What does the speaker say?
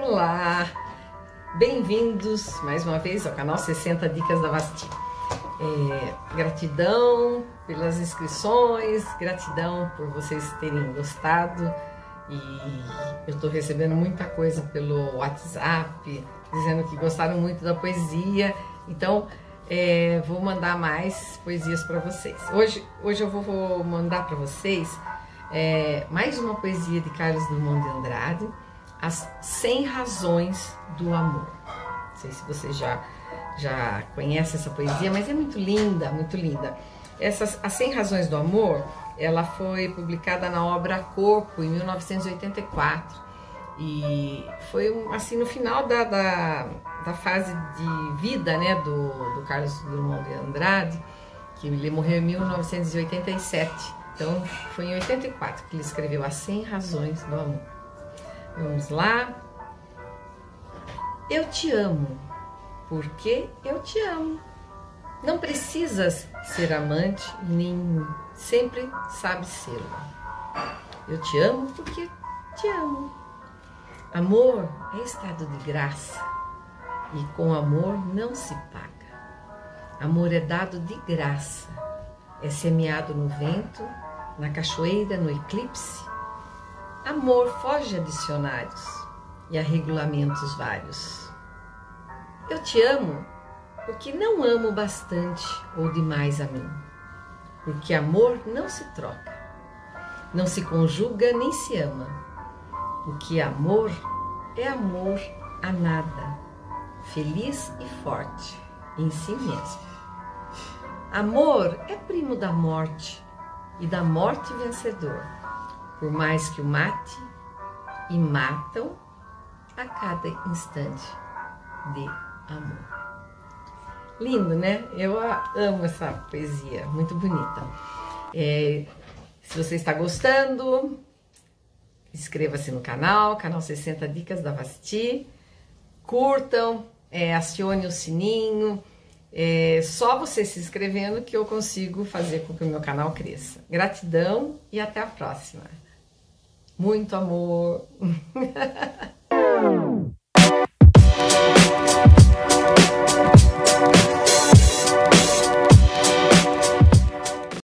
Olá, bem-vindos mais uma vez ao canal 60 Dicas da Vasti. Gratidão pelas inscrições, gratidão por vocês terem gostado, e eu estou recebendo muita coisa pelo WhatsApp, dizendo que gostaram muito da poesia, então vou mandar mais poesias para vocês. Hoje eu vou mandar para vocês mais uma poesia de Carlos Drummond de Andrade, As 100 Razões do Amor. Não sei se você já conhece essa poesia, mas é muito linda, muito linda. As 100 Razões do Amor, ela foi publicada na obra Corpo, em 1984. E foi assim no final da fase de vida, né, do Carlos Drummond de Andrade, que ele morreu em 1987. Então foi em 84 que ele escreveu As 100 Razões do Amor. Vamos lá. Eu te amo porque eu te amo. Não precisas ser amante, nem sempre sabes ser. Eu te amo porque te amo. Amor é estado de graça e com amor não se paga. Amor é dado de graça, é semeado no vento, na cachoeira, no eclipse. Amor foge a dicionários e a regulamentos vários. Eu te amo porque não amo bastante ou demais a mim. Porque amor não se troca, não se conjuga nem se ama. Porque amor é amor a nada, feliz e forte em si mesmo. Amor é primo da morte e da morte vencedor, por mais que o mate e matam a cada instante de amor. Lindo, né? Eu amo essa poesia, muito bonita. Se você está gostando, inscreva-se no canal 60 Dicas da Vasti, curtam, acione o sininho, só você se inscrevendo que eu consigo fazer com que o meu canal cresça. Gratidão e até a próxima. Muito amor!